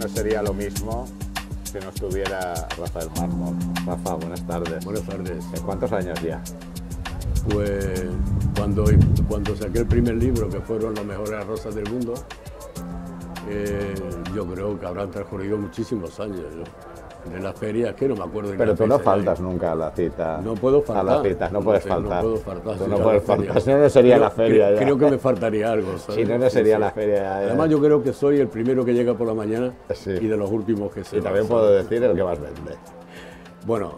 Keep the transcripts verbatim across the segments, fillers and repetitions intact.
no sería lo mismo si no estuviera Rafael Mármol. Rafa, buenas tardes. Buenas tardes. ¿Cuántos años ya? Pues cuando, cuando saqué el primer libro, que fueron Las mejores rosas del mundo, eh, yo creo que habrán transcurrido muchísimos años, ¿no? De la feria, es que no me acuerdo. De Pero tú no faltas ahí. nunca a la cita. No puedo faltar. A la cita, no puedes no, faltar. No puedo faltar. Tú no puedes faltar, si no, no sería creo, la feria creo, ya. Creo que me faltaría algo, ¿sabes? Si no, no sería sí, la sí. feria ya. Además, yo creo que soy el primero que llega por la mañana sí. y de los últimos que se Y va, también ¿sabes? puedo decir el que más vende. Bueno,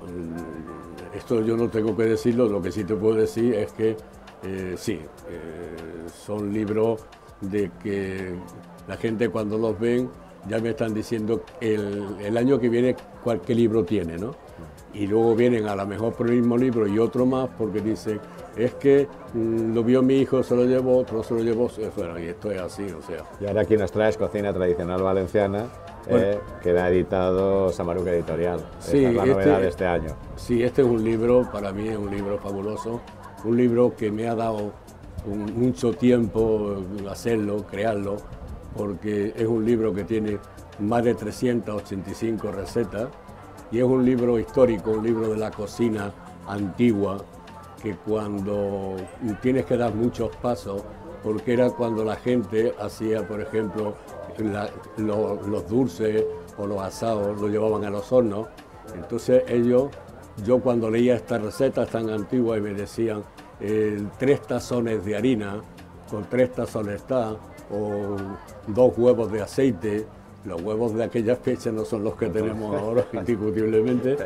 esto yo no tengo que decirlo, lo que sí te puedo decir es que eh, sí, eh, son libros de que la gente cuando los ven ya me están diciendo el, el año que viene cuál, qué libro tiene, ¿no? Y luego vienen a lo mejor por el mismo libro y otro más porque dicen, es que mmm, lo vio mi hijo, se lo llevó, otro se lo llevó, bueno, y esto es así, o sea. Y ahora aquí nos traes Cocina Tradicional Valenciana, bueno, eh, que la ha editado Samaruca Editorial. Sí, esta es la este, novedad de este año. Sí, este es un libro, para mí es un libro fabuloso, un libro que me ha dado un, mucho tiempo hacerlo, crearlo, porque es un libro que tiene más de trescientas ochenta y cinco recetas y es un libro histórico, un libro de la cocina antigua, que cuando tienes que dar muchos pasos, porque era cuando la gente hacía, por ejemplo, la, lo, los dulces o los asados, lo llevaban a los hornos. Entonces ellos, yo cuando leía estas recetas tan antiguas y me decían eh, tres tazones de harina, con tres tazones está, o dos huevos de aceite. Los huevos de aquella fecha no son los que tenemos ahora, indiscutiblemente.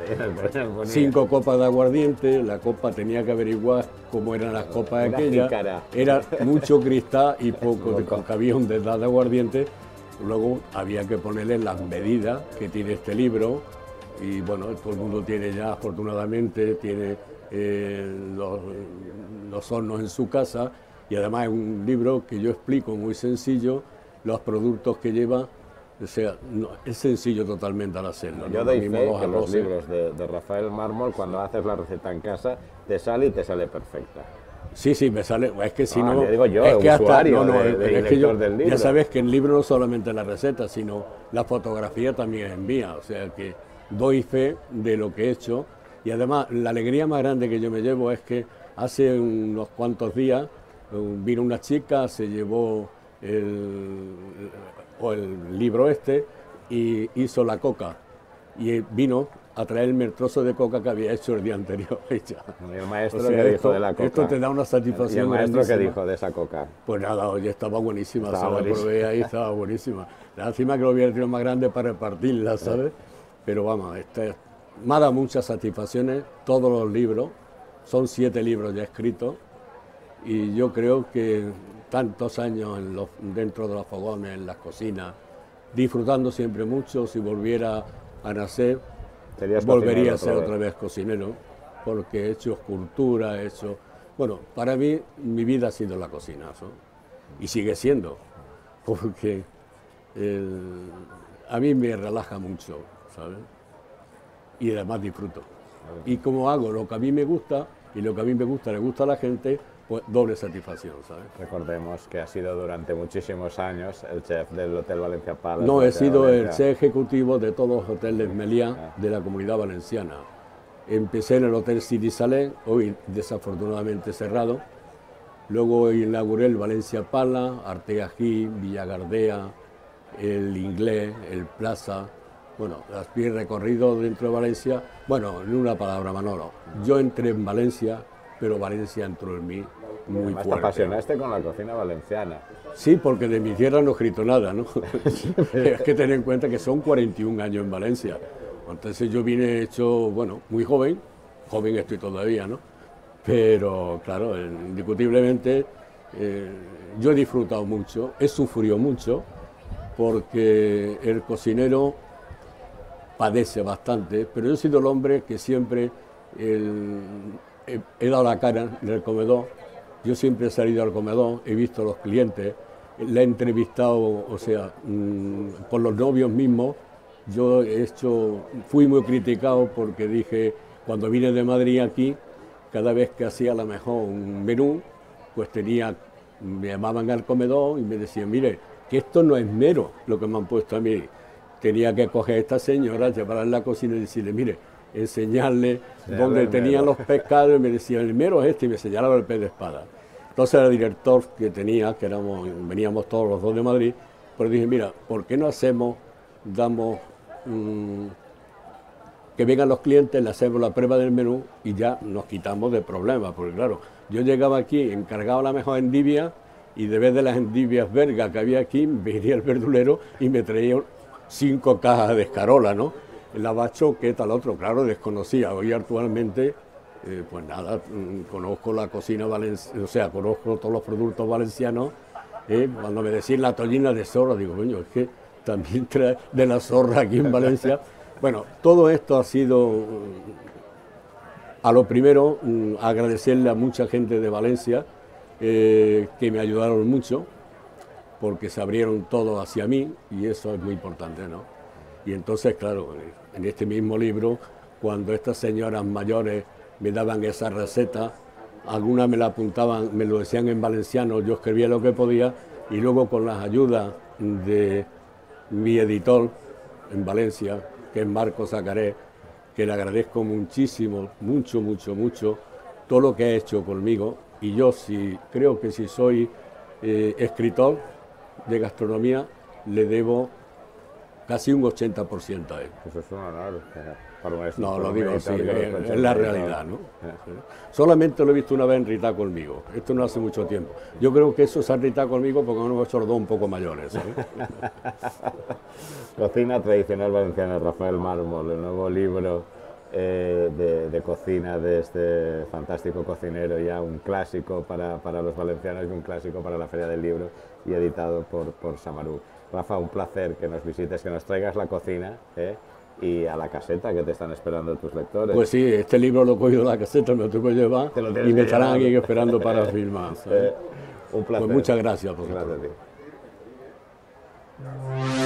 Cinco copas de aguardiente, la copa tenía que averiguar cómo eran las copas de aquella. Era mucho cristal y poco, con cabía un dedal de aguardiente. Luego había que ponerle las medidas que tiene este libro. Y bueno, todo el mundo tiene ya, afortunadamente, tiene eh, los, los hornos en su casa. Y además es un libro que yo explico muy sencillo, los productos que lleva. O sea, no, es sencillo totalmente al hacerlo. Yo ¿no? doy fe que los libros de, de Rafael Mármol, cuando haces la receta en casa, te sale y te sale perfecta. Sí, sí, me sale. Es que si ah, no. Digo yo, es que usuario hasta, no, no, de, de es que yo, del libro. Ya sabes que el libro no solamente la receta, sino la fotografía también es mía. O sea que doy fe de lo que he hecho. Y además, la alegría más grande que yo me llevo es que hace unos cuantos días vino una chica, se llevó el, el libro este y hizo la coca. Y vino a traerme el trozo de coca que había hecho el día anterior. ¿Y el maestro o sea, qué dijo esto, de la coca? Esto te da una satisfacción. ¿Y el maestro grandísima. qué dijo de esa coca? Pues nada, oye, estaba buenísima, estaba se la probé ahí, estaba buenísima. Lástima que lo hubiera tenido más grande para repartirla, ¿sabes? Pero vamos, este, me ha dado muchas satisfacciones, todos los libros, son siete libros ya escritos, y yo creo que tantos años en los, dentro de los fogones, en las cocinas, disfrutando siempre mucho, si volviera a nacer, Serías volvería a ser otra otra vez cocinero, porque he hecho escultura, he hecho... Bueno, para mí, mi vida ha sido la cocina, ¿no? Y sigue siendo, porque el, a mí me relaja mucho, ¿sabes? Y además disfruto. Y como hago lo que a mí me gusta, y lo que a mí me gusta le gusta a la gente, pues doble satisfacción, ¿sabes? Recordemos que ha sido durante muchísimos años el chef del Hotel Valencia Palace. No, he sido el chef ejecutivo de todos los hoteles Meliá ah. de la Comunidad Valenciana. Empecé en el Hotel City Salé, hoy desafortunadamente cerrado. Luego inauguré el Valencia Palace, Arteají, Villagardea, el Inglés, el Plaza. Bueno, las pies recorrido dentro de Valencia. Bueno, en una palabra, Manolo. Yo entré en Valencia, pero Valencia entró en mí muy Además, fuerte. Te apasionaste con la cocina valenciana. Sí, porque de mi tierra no he escrito nada, ¿no? Es que tener en cuenta que son cuarenta y un años en Valencia. Entonces yo vine hecho, bueno, muy joven, joven estoy todavía, ¿no? Pero, claro, indiscutiblemente eh, yo he disfrutado mucho, he sufrido mucho, porque el cocinero padece bastante, pero yo he sido el hombre que siempre el, he, he dado la cara en el comedor. Yo siempre he salido al comedor, he visto a los clientes, le he entrevistado, o sea, mmm, por los novios mismos. Yo he hecho, fui muy criticado porque dije, cuando vine de Madrid aquí, cada vez que hacía a lo mejor un menú, pues tenía, me llamaban al comedor y me decían, mire, que esto no es mero lo que me han puesto a mí, tenía que coger a esta señora, llevarla a la cocina y decirle, mire, enseñarle Sí, dónde el tenían mero. los pescados, y me decía, el mero es este, y me señalaba el pez de espada. Entonces el director que tenía, que éramos, veníamos todos los dos de Madrid, pues dije, mira, ¿por qué no hacemos, damos, mmm, que vengan los clientes, le hacemos la prueba del menú y ya nos quitamos de problemas? Porque claro, yo llegaba aquí, encargaba la mejor endivia, y de vez de las endivias vergas que había aquí, venía el verdulero y me traía cinco cajas de escarola, ¿no? La bacho, ¿qué tal otro? Claro, desconocía. Hoy actualmente, eh, pues nada, mm, conozco la cocina valenciana, o sea, conozco todos los productos valencianos. eh, Cuando me decían la tollina de zorra, digo, coño, es que también trae de la zorra aquí en Valencia. Bueno, todo esto ha sido, mm, a lo primero, mm, agradecerle a mucha gente de Valencia eh, que me ayudaron mucho, porque se abrieron todos hacia mí y eso es muy importante, ¿no? Y entonces, claro, en este mismo libro, cuando estas señoras mayores me daban esa receta, algunas me la apuntaban, me lo decían en valenciano, yo escribía lo que podía, y luego con las ayudas de mi editor en Valencia, que es Marco Sacaré, que le agradezco muchísimo, mucho, mucho, mucho, todo lo que ha hecho conmigo. Y yo sí, creo que si soy eh, escritor de gastronomía, le debo casi un ochenta por ciento a él. Eso es un honor. eh, Para un escritor, No, lo un digo editor, así, que lo es, escuche, es la un editor. realidad, ¿no? Eh. Solamente lo he visto una vez en Rita conmigo, esto no hace mucho tiempo. Yo creo que eso se ha Rita conmigo porque uno es los dos un poco mayores, ¿sabes? Cocina tradicional valenciana, Rafael Mármol, el nuevo libro eh, de, de cocina de este fantástico cocinero, ya un clásico para, para los valencianos y un clásico para la Feria del Libro, y editado por, por Samarú. Rafa, un placer que nos visites, que nos traigas la cocina eh, y a la caseta que te están esperando tus lectores. Pues sí, este libro lo he cogido de la caseta, me lo tengo que llevar Te lo tienes y me que estarán llevar. aquí esperando para filmar, ¿sabes? Eh, un placer. Pues muchas gracias por Gracias a ti.